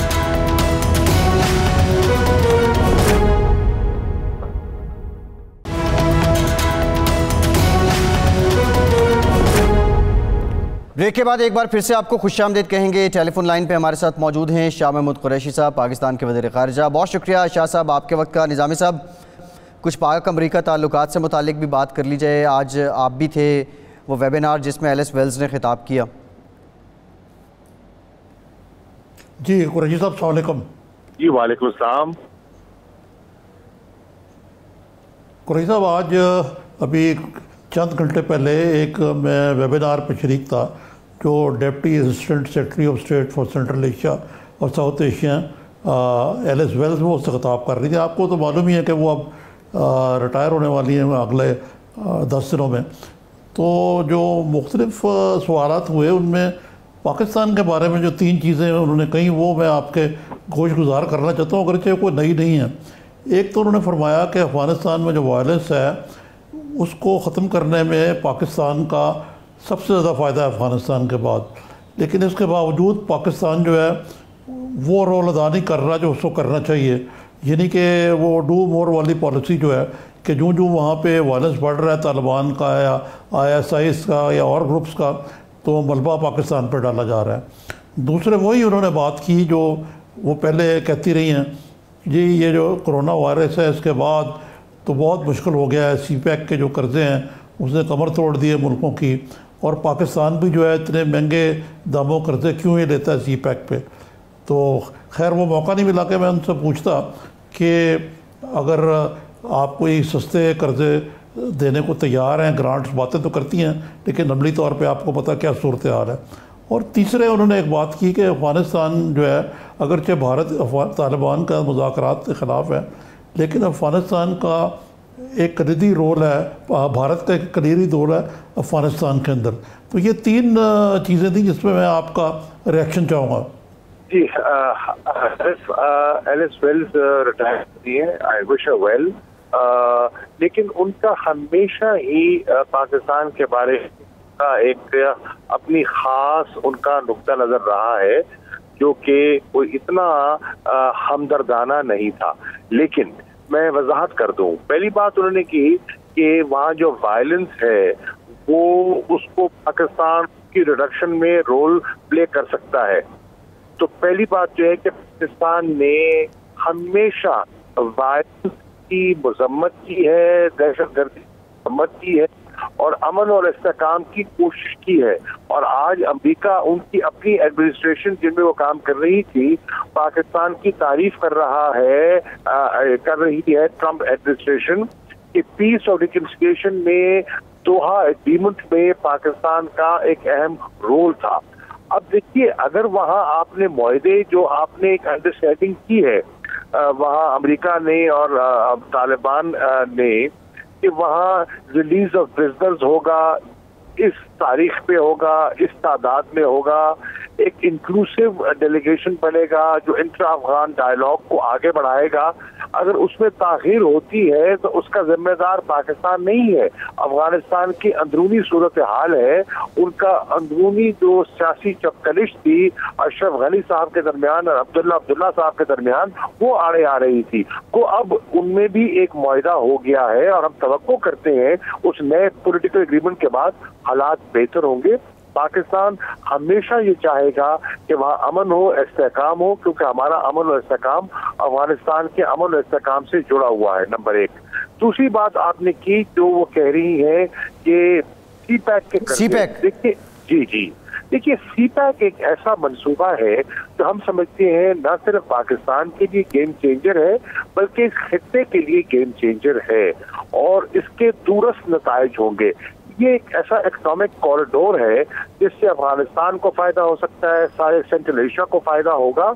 ब्रेक के बाद एक बार फिर से आपको खुशामदीद कहेंगे। टेलीफोन लाइन पे हमारे साथ मौजूद हैं शाह महमूद कुरैशी साहब, पाकिस्तान के वज़ीर ख़ारिजा। बहुत शुक्रिया शाह साहब आपके वक्त का। निज़ामी साहब, कुछ पाक अमरीका ताल्लुकात से मुतालिक भी बात कर ली जाए। आज आप भी थे वो वेबिनार जिसमें एलिस वेल्स ने खिताब किया। जी कुरैशी साहब, अस्सलाम वालेकुम। जी वालेकुम अस्सलाम। कुरैशी साहब, आज अभी चंद घंटे पहले एक मैं वेबिनार पर शरीक था जो deputy assistant secretary of state for Central Asia और साउथ एशिया एलिस वेल्स वो उससे खिताब कर रही थी। आपको तो मालूम ही है कि वो अब रिटायर होने वाली हैं अगले दस दिनों में। तो जो मुख्तलिफ सवालात हुए उनमें पाकिस्तान के बारे में जो तीन चीज़ें उन्होंने कही वो मैं आपके गोश गुजार करना चाहता हूँ, अगरचे कोई नई नहीं है। एक तो उन्होंने फरमाया कि अफ़गानिस्तान में जो वायलेंस है उसको ख़त्म करने में पाकिस्तान का सबसे ज़्यादा फ़ायदा है अफ़गानिस्तान के बाद, लेकिन इसके बावजूद पाकिस्तान जो है वो रोल अदा नहीं कर रहा जो उसको करना चाहिए। यानी कि वो डू मोर वाली पॉलिसी जो है कि जो जो वहाँ पे वायलेंस बढ़ रहा है तालिबान का या आई एस आई का या और ग्रुप्स का, तो मलबा पाकिस्तान पर डाला जा रहा है। दूसरे वही उन्होंने बात की जो वो पहले कहती रही हैं, जी ये जो कोरोना वायरस है इसके बाद तो बहुत मुश्किल हो गया है, सी पैक के जो कर्ज़े हैं उसने कमर तोड़ दिए मुल्कों की, और पाकिस्तान भी जो है इतने महंगे दामों कर्ज़े क्यों ये लेता है सी पैक पे। तो खैर वो मौका नहीं मिला कि मैं उनसे पूछता कि अगर आप कोई सस्ते कर्ज़े देने को तैयार हैं, ग्रांट्स बातें तो करती हैं लेकिन अमली तौर पे आपको पता क्या सूरत हाल है। और तीसरे उन्होंने एक बात की कि अफ़गानिस्तान जो है अगरचे भारत तालिबान का मुज़ाकरात के ख़िलाफ़ है, लेकिन अफ़गानिस्तान का एक कलीदी रोल है, भारत का एक कलीदी रोल है अफ़गानिस्तान के अंदर। तो ये तीन चीज़ें थी जिसमें मैं आपका रिएक्शन चाहूँगा। जी, एलिस वेल्स रिटायर हुई है, आई विश हर वेल, लेकिन उनका हमेशा ही पाकिस्तान के बारे का एक अपनी खास उनका नुक्ता नज़र रहा है जो कि कोई इतना हमदर्दाना नहीं था। लेकिन मैं वजाहत कर दूं, पहली बात उन्होंने की कि वहाँ जो वायलेंस है वो उसको पाकिस्तान की रिडक्शन में रोल प्ले कर सकता है। तो पहली बात जो है कि पाकिस्तान ने हमेशा वायलेंस की मजम्मत की है, दहशतगर्दी की मजम्मत की है और अमन और इस्तेहकाम की कोशिश की है। और आज अमेरिका उनकी अपनी एडमिनिस्ट्रेशन जिनमें वो काम कर रही थी पाकिस्तान की तारीफ कर रहा है आ, कर रही है ट्रंप एडमिनिस्ट्रेशन कि पीस और रिकन्सिलिएशन में दोहा एग्रीमेंट में पाकिस्तान का एक अहम रोल था। अब देखिए, अगर वहाँ आपने मुआहदे जो आपने एक अंडरस्टैंडिंग की है वहाँ अमेरिका ने और तालिबान ने कि वहाँ रिलीज ऑफ प्रिजनर्स होगा, इस तारीख पे होगा, इस तादाद में होगा, एक इंक्लूसिव डेलीगेशन बनेगा जो इंटर अफगान डायलॉग को आगे बढ़ाएगा। अगर उसमें ताखीर होती है तो उसका जिम्मेदार पाकिस्तान नहीं है, अफगानिस्तान की अंदरूनी सूरत हाल है। उनका अंदरूनी जो सियासी चपकलिश थी अशरफ गनी साहब के दरमियान और अब्दुल्ला अब्दुल्ला साहब के दरमियान वो आड़े आ रही थी, तो अब उनमें भी एक मुआहदा हो गया है और हम तवक्को करते हैं उस नए पॉलिटिकल एग्रीमेंट के बाद हालात बेहतर होंगे। पाकिस्तान हमेशा ये चाहेगा कि वहाँ अमन हो, इस्तेहकाम हो, क्योंकि हमारा अमन और इस्तेहकाम अफगानिस्तान के अमन और इस्तेहकाम से जुड़ा हुआ है, नंबर एक। दूसरी बात आपने की जो वो कह रही है कि सी पैक के सी पैक देखिए, जी जी देखिए, सी पैक एक ऐसा मंसूबा है जो हम समझते हैं न सिर्फ पाकिस्तान के लिए गेम चेंजर है बल्कि इस खित्ते के लिए गेम चेंजर है और इसके दूरस्थ नताइज होंगे। ये एक ऐसा इकोनॉमिक कॉरिडोर है जिससे अफगानिस्तान को फायदा हो सकता है, सारे सेंट्रल एशिया को फायदा होगा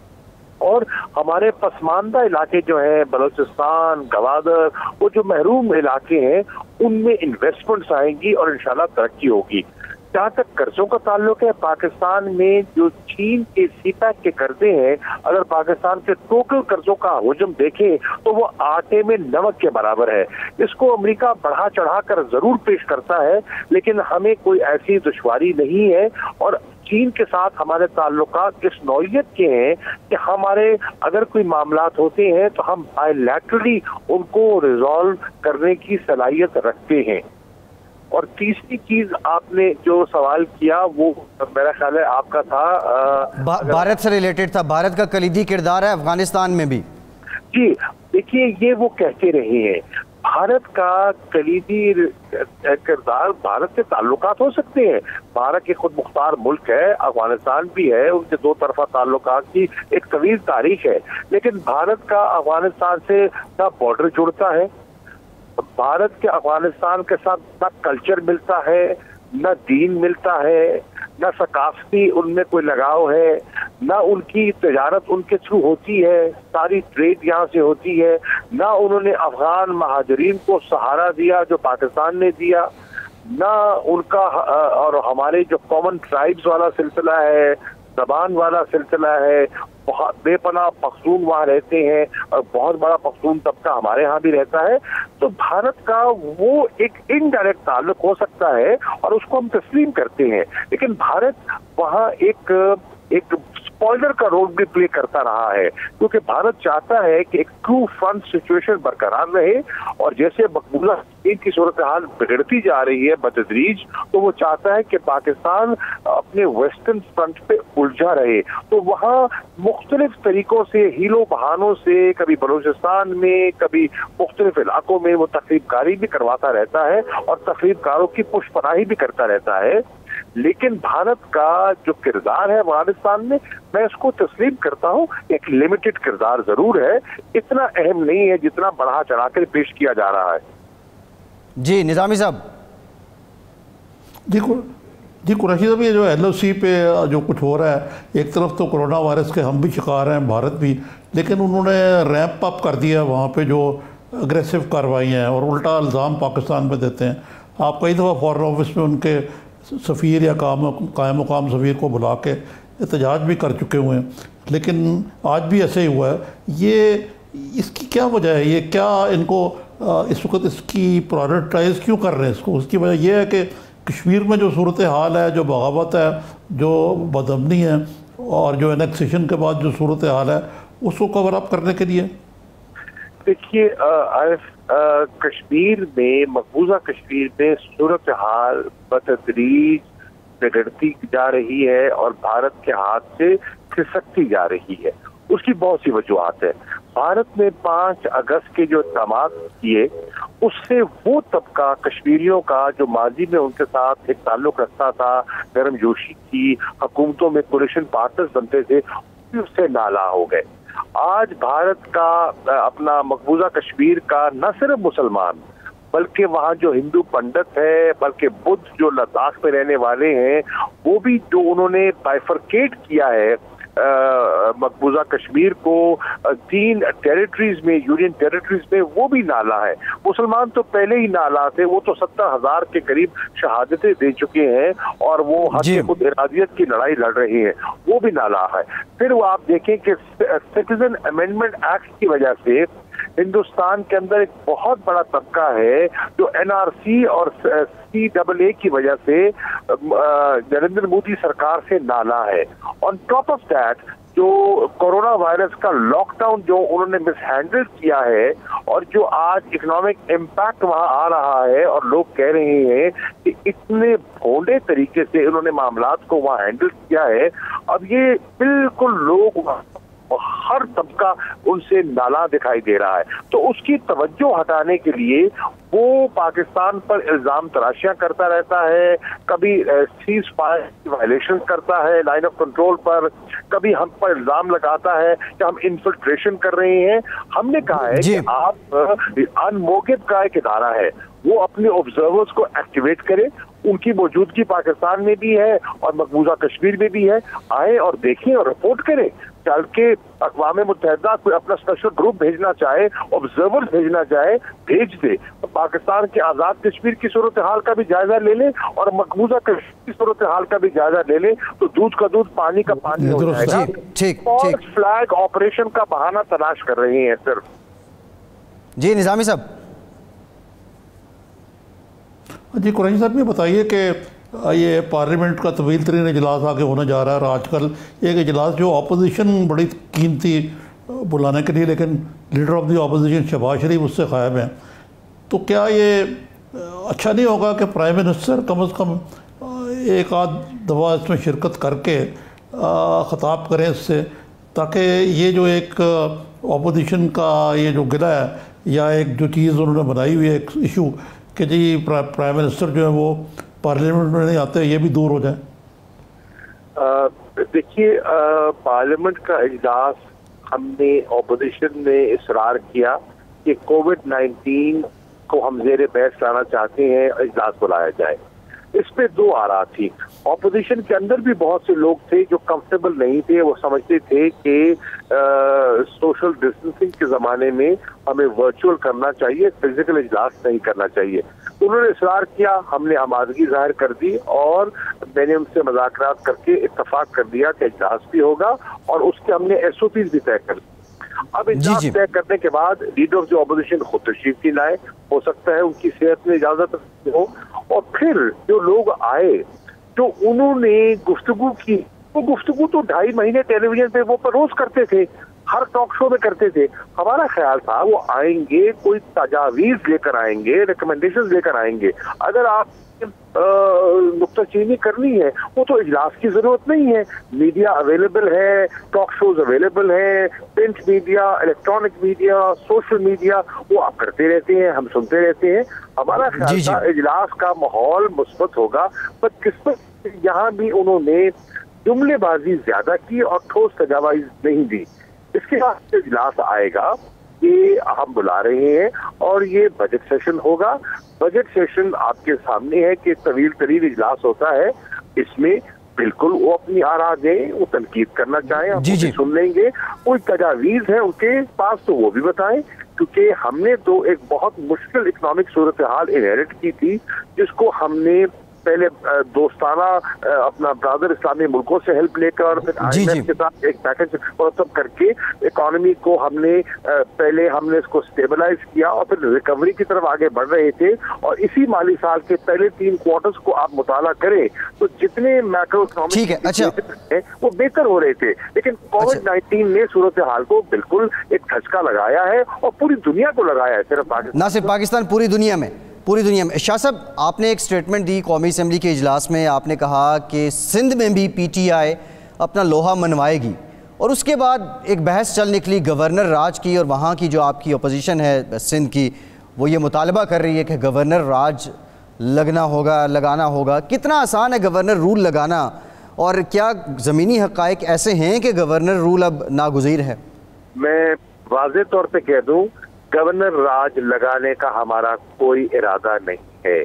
और हमारे पसमानदा इलाके जो हैं बलूचिस्तान, गवादर, वो जो महरूम इलाके हैं उनमें इन्वेस्टमेंट्स आएंगी और इंशाल्लाह तरक्की होगी। जहाँ तक कर्जों का ताल्लुक है, पाकिस्तान में जो चीन के सी पैक के कर्जे हैं, अगर पाकिस्तान के टोटल कर्जों का हजम देखें तो वो आटे में नमक के बराबर है। इसको अमेरिका बढ़ा चढ़ा कर जरूर पेश करता है लेकिन हमें कोई ऐसी दुश्वारी नहीं है और चीन के साथ हमारे ताल्लुकात इस नौइयत के हैं कि हमारे अगर कोई मामलात होते हैं तो हम बायलैटरली उनको रिजॉल्व करने की सलाहियत रखते हैं। और तीसरी चीज आपने जो सवाल किया वो मेरा ख्याल है आपका था बा, भारत से रिलेटेड था, भारत का कलीदी किरदार है अफगानिस्तान में भी। जी देखिए, ये वो कहते रहे हैं भारत का कलीदी किरदार, भारत से ताल्लुकात हो सकते हैं, भारत एक खुद मुख्तार मुल्क है, अफगानिस्तान भी है, उनके दो तरफा ताल्लुकात की एक तवील तारीख है, लेकिन भारत का अफगानिस्तान से ना बॉर्डर जुड़ता है, भारत के अफगानिस्तान के साथ न कल्चर मिलता है, न दीन मिलता है, न सकाफती उनमें कोई लगाव है, न उनकी तजारत उनके थ्रू होती है, सारी ट्रेड यहाँ से होती है, न उन्होंने अफगान महाजरीन को सहारा दिया जो पाकिस्तान ने दिया, न उनका और हमारे जो कॉमन ट्राइब्स वाला सिलसिला है, जबान वाला सिलसिला है, बहुत बेपनाह पख्तून वहाँ रहते हैं और बहुत बड़ा पख्तून तबका हमारे यहाँ भी रहता है। तो भारत का वो एक इनडायरेक्ट ताल्लुक हो सकता है और उसको हम तस्लीम करते हैं, लेकिन भारत वहाँ एक एक स्पॉइलर का रोल भी प्ले करता रहा है, क्योंकि भारत चाहता है कि एक ट्रू फ्रंट सिचुएशन बरकरार रहे और जैसे मकबूला की सूरत हाल बिगड़ती जा रही है बतदरीज, तो वो चाहता है कि पाकिस्तान अपने वेस्टर्न फ्रंट पे उलझा रहे। तो वहाँ मुख्तलिफ तरीकों से, हीलो बहानों से, कभी बलूचिस्तान में, कभी मुख्तलिफ इलाकों में वो तकरीबकारी भी करवाता रहता है और तकरीबकारों की पुष्पनाही भी करता रहता है। लेकिन भारत का जो किरदार है अफगानिस्तान में, मैं उसको तस्लीम करता हूँ, एक लिमिटेड किरदार जरूर है, इतना अहम नहीं है जितना बढ़ा चढ़ाकर पेश किया जा रहा है। जी निजामी साहब। जी जी कुरैशी साहब, ये जो एल ओ सी पे जो कुछ हो रहा है, एक तरफ तो कोरोना वायरस के हम भी शिकार हैं, भारत भी, लेकिन उन्होंने रैंप अप कर दिया वहाँ पे जो अग्रेसिव कार्रवाई हैं और उल्टा इल्ज़ाम पाकिस्तान पे देते हैं। आप कई दफ़ा फॉरेन ऑफिस में उनके सफ़ीर या काम कायम मुकाम सफ़ीर को बुला के एहतजाज भी कर चुके हुए हैं, लेकिन आज भी ऐसे ही हुआ है। ये इसकी क्या वजह है? ये क्या इनको इस वक्त इसकी प्रायोरिटाइज क्यों कर रहे हैं इसको? उसकी वजह यह है कि कश्मीर में जो सूरत हाल है, जो बगावत है, जो बदअमनी है और जो एनेक्सेशन के बाद जो सूरत हाल है, उसको कवर अप करने के लिए। देखिए कश्मीर में, मकबूजा कश्मीर में सूरत हाल बतदरीज बिगड़ती जा रही है और भारत के हाथ से खिसकती जा रही है। उसकी बहुत सी वजूहत है। भारत ने पाँच अगस्त के जो इक़दाम किए, उससे वो तबका कश्मीरियों का जो माजी में उनके साथ एक ताल्लुक रखता था, गर्मजोशी थी, हुकूमतों में कोलिशन पार्टनर्स बनते थे, उससे नाला हो गए। आज भारत का अपना मकबूजा कश्मीर का न सिर्फ मुसलमान बल्कि वहाँ जो हिंदू पंडित है, बल्कि बुद्ध जो लद्दाख में रहने वाले हैं, वो भी जो उन्होंने बाइफरकेट किया है मकबूजा कश्मीर को तीन टेरिटरीज में, यूनियन टेरिटरीज में, वो भी नाला है। मुसलमान तो पहले ही नाला थे, वो तो सत्तर हजार के करीब शहादतें दे चुके हैं और वो हद खुद इरादियत की लड़ाई लड़ रहे हैं, वो भी नाला है। फिर वो आप देखें कि सिटीजन अमेंडमेंट एक्ट की वजह से हिंदुस्तान के अंदर एक बहुत बड़ा तबका है जो एनआरसी और सी डबल ए की वजह से नरेंद्र मोदी सरकार से नाला है। ऑन टॉप ऑफ दैट जो कोरोना वायरस का लॉकडाउन जो उन्होंने मिसहैंडल किया है और जो आज इकोनॉमिक इम्पैक्ट वहां आ रहा है और लोग कह रहे हैं कि इतने भोंडे तरीके से उन्होंने मामलात को वहां हैंडल किया है, अब ये बिल्कुल लोग हर तबका उनसे नाला दिखाई दे रहा है। तो उसकी तवज्जो हटाने के लिए वो पाकिस्तान पर इल्जाम तराशियां करता रहता है, कभी सीज फायर वायलेशन करता है लाइन ऑफ कंट्रोल पर, कभी हम पर इल्जाम लगाता है कि हम इन्फिल्ट्रेशन कर रहे हैं। हमने कहा है कि आप अनमोकिब का एक इदारा है, वो अपने ऑब्जर्वर्स को एक्टिवेट करे, उनकी मौजूदगी पाकिस्तान में भी है और मकबूजा कश्मीर में भी है, आए और देखें और रिपोर्ट करें। चल के अक़वाम मुत्तहिदा कोई अपना स्पेशल ग्रुप भेजना चाहे, ऑब्जर्वर भेजना चाहे, भेज दे। तो पाकिस्तान के आज़ाद कश्मीर की सूरत हाल का भी जायजा ले ले और मकबूजा कश्मीर की सूरत हाल का भी जायजा ले ले, तो दूध का दूध, पानी का पानी हो जाएगा। फॉल्स फ्लैग ऑपरेशन का बहाना तलाश कर रहे हैं सिर्फ। जी निजामी साहब। जी कुरैशी साहब, ये बताइए कि ये पार्लियामेंट का तवील तरीन इजलास आगे होने जा रहा है और आजकल एक इजलास जो अपोजिशन बड़ी कीन थी बुलाने के लिए, लेकिन leader of the opposition Shahbaz Sharif उससे गायब हैं। तो क्या ये अच्छा नहीं होगा कि प्राइम मिनिस्टर कम अज़ कम एक आध दफ़ा इसमें शिरकत करके ख़िताब करें इससे, ताकि ये जो एक अपोजिशन का ये जो गिला है या एक जो चीज़ उन्होंने बनाई हुई है एक इशू कि जी प्राइम मिनिस्टर जो है वो पार्लियामेंट में नहीं आते, ये भी दूर हो जाए। देखिए पार्लियामेंट का इजलास हमने ऑपोजिशन ने इसरार किया कि कोविड नाइन्टीन को हम जेर बहस लाना चाहते हैं, इजलास बुलाया जाए। इस पे दो आरा थी। ऑपोजिशन के अंदर भी बहुत से लोग थे जो कंफर्टेबल नहीं थे, वो समझते थे कि सोशल डिस्टेंसिंग के ज़माने में हमें वर्चुअल करना चाहिए, फिजिकल इजलास नहीं करना चाहिए। तो उन्होंने इसरार किया, हमने आमादगी जाहिर कर दी और मैंने उनसे मुज़ाकरात करके इत्तफाक कर दिया कि इजलास भी होगा और उसके हमने एस ओ पीज़ भी तय कर दी। अब इजलास तय करने के बाद लीडर ऑफ द ऑपोजिशन खुद तशरीफ नहीं लाए, हो सकता है उनकी सेहत में इजाजत हो, और फिर जो लोग आए तो उन्होंने गुफ्तगू की, वो गुफ्तगू तो ढाई महीने टेलीविजन पे वो रोज करते थे, हर टॉक शो में करते थे। हमारा ख्याल था वो आएंगे, कोई तजावीज लेकर आएंगे, रिकमेंडेशन लेकर आएंगे। अगर आप नुक्ताचीनी करनी है वो तो इजलास की जरूरत नहीं है, मीडिया अवेलेबल है, टॉक शोज अवेलेबल है, print media, electronic media, social media, वो आप करते रहते हैं, हम सुनते रहते हैं। हमारा ख्याल था इजलास का माहौल मुस्बत होगा, पर किस्मत यहाँ भी उन्होंने जुमलेबाजी ज्यादा की और ठोस तजावीज नहीं दी। इसके बाद इजलास आएगा, ये हम बुला रहे हैं और ये बजट सेशन होगा। बजट सेशन आपके सामने है कि तवील तरीन इजलास होता है, इसमें बिल्कुल वो अपनी आरा दें, वो तनकीद करना चाहें, हम उसे सुन लेंगे। कोई तजावीज है उनके पास तो वो भी बताएं, क्योंकि हमने तो एक बहुत मुश्किल इकोनॉमिक सूरत हाल इनहेरिट की थी, जिसको हमने पहले दोस्ताना अपना ब्रादर इस्लामी मुल्कों से हेल्प लेकर और फिर आई एम एफ के साथ एक पैकेज मुरतब करके इकोनॉमी को हमने पहले हमने इसको स्टेबलाइज किया और फिर रिकवरी की तरफ आगे बढ़ रहे थे। और इसी माली साल के पहले तीन क्वार्टर्स को आप मुताला करें तो जितने मैक्रो इकोनॉमिक है अच्छा। है वो बेहतर हो रहे थे, लेकिन कोविड नाइन्टीन ने सूरत हाल को बिल्कुल एक धचका लगाया है और पूरी दुनिया को लगाया है, सिर्फ पाकिस्तान, ना सिर्फ पाकिस्तान, पूरी दुनिया में पूरी दुनिया में। शाह साहब, आपने एक स्टेटमेंट दी कौमी असम्बली के इजलास में, आपने कहा कि सिंध में भी पीटीआई अपना लोहा मनवाएगी, और उसके बाद एक बहस चल निकली गवर्नर राज की, और वहाँ की जो आपकी अपोजिशन है सिंध की, वो ये मुतालबा कर रही है कि गवर्नर राज लगना होगा, लगाना होगा। कितना आसान है गवर्नर रूल लगाना, और क्या ज़मीनी हक़ाइक़ ऐसे हैं कि गवर्नर रूल अब नागुज़ीर है? मैं वाज़ेह तौर पे कह दूं, गवर्नर राज लगाने का हमारा कोई इरादा नहीं है।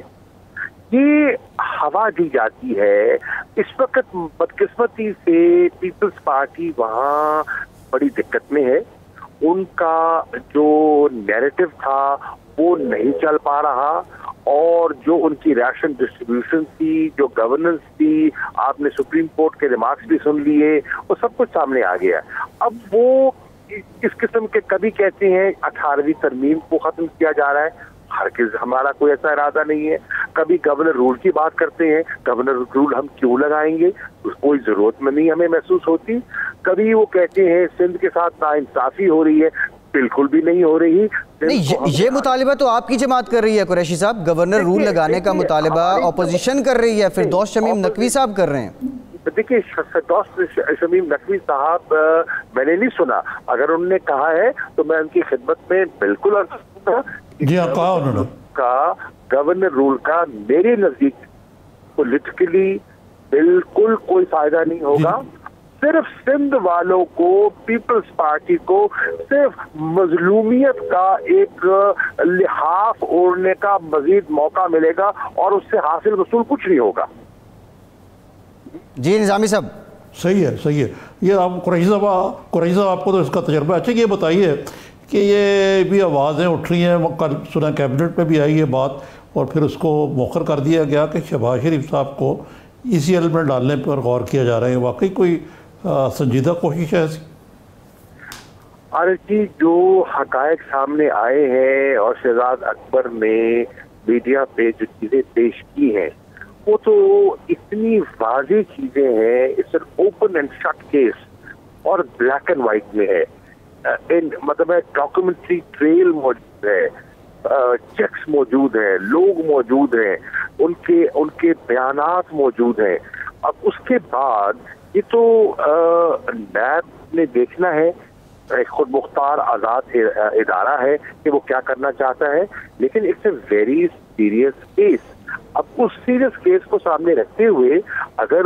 ये हवा दी जाती है। इस वक्त बदकिस्मती से पीपल्स पार्टी वहाँ बड़ी दिक्कत में है। उनका जो नैरेटिव था वो नहीं चल पा रहा, और जो उनकी राशन डिस्ट्रीब्यूशन थी, जो गवर्नेंस थी, आपने सुप्रीम कोर्ट के रिमार्क्स भी सुन लिए, वो सब कुछ सामने आ गया। अब वो इस किस्म के कभी कहते हैं अठारहवीं तरमीम को खत्म किया जा रहा है, हरगिज़ हमारा कोई ऐसा इरादा नहीं है। कभी गवर्नर रूल की बात करते हैं, गवर्नर रूल हम क्यों लगाएंगे, कोई जरूरत में नहीं हमें महसूस होती। कभी वो कहते हैं सिंध के साथ नाइंसाफी हो रही है, बिल्कुल भी नहीं हो रही। नहीं, ये, ये मुतालिबा तो आपकी जमात कर रही है कुरैशी साहब, गवर्नर रूल लगाने का मुतालिबा अपोजिशन कर रही है, फिर दोस्त शमीम नकवी साहब कर रहे हैं। देखिए, दोस्त शमीम नकवी साहब मैंने नहीं सुना, अगर उन्होंने कहा है तो मैं उनकी खिदमत में बिल्कुल जी हाँ कहा उन्होंने का गवर्नर रूल का मेरे नजदीक पॉलिटिकली बिल्कुल कोई फायदा नहीं होगा। सिर्फ सिंध वालों को, पीपल्स पार्टी को सिर्फ मजलूमियत का एक लिहाफ ओढ़ने का मजीद मौका मिलेगा और उससे हासिल वसूल कुछ नहीं होगा। जी निजामी साहब, सही है सही है। ये आप कुरैशी साहब कुरैशी साहब आपको तो इसका तजर्बा। अच्छा, ये बताइए कि ये भी आवाज़ें उठ रही हैं, कल सुना कैबिनेट में भी आई ये बात, और फिर उसको मौखर कर दिया गया कि शहबाज शरीफ साहब को ईसीएल में डालने पर गौर किया जा रहा है। वाकई कोई आ, संजीदा कोशिश है ऐसी? अरे जी, जो हकायक सामने आए हैं और शहजाद अकबर ने मीडिया पे जो चीज़ें पेश की हैं वो तो इतनी वाज़ेह चीज़ें हैं, it's an open and shut case और ब्लैक एंड वाइट में है। इन मतलब डॉक्यूमेंट्री ट्रेल मौजूद है, चेक्स मौजूद हैं, लोग मौजूद हैं, उनके उनके बयानात मौजूद हैं। अब उसके बाद ये तो नैब ने देखना है, एक खुद मुख्तार आज़ाद इदारा है कि वो क्या करना चाहता है, लेकिन it's a very serious case. अब उस सीरियस केस को सामने रखते हुए अगर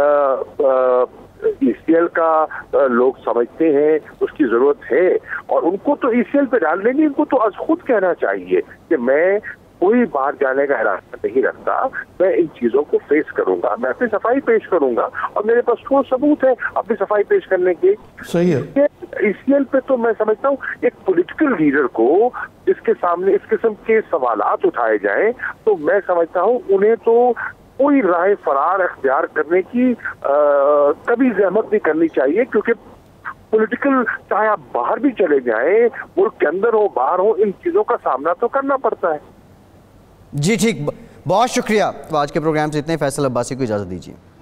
ईसीएल का लोग समझते हैं उसकी जरूरत है और उनको तो ईसीएल पे डाल देंगे, इनको तो आज खुद कहना चाहिए कि मैं कोई बाहर जाने का इरादा नहीं रखता, मैं इन चीजों को फेस करूंगा, मैं अपनी सफाई पेश करूंगा और मेरे पास ठोस सबूत है अपनी सफाई पेश करने के। सही है। ईसीएल पे तो मैं समझता हूँ एक पॉलिटिकल लीडर को जिसके सामने इस किस्म के सवालात उठाए जाएं, तो मैं समझता हूँ उन्हें तो कोई राह फरार अख्तियार करने की आ, कभी जहमत नहीं करनी चाहिए, क्योंकि पॉलिटिकल चाहे आप बाहर भी चले जाएं, मुल्क के अंदर हो बाहर हो, इन चीजों का सामना तो करना पड़ता है। जी ठीक, बहुत शुक्रिया। आज के प्रोग्राम से इतने, फैसल अब्बासी को इजाज़त दीजिए।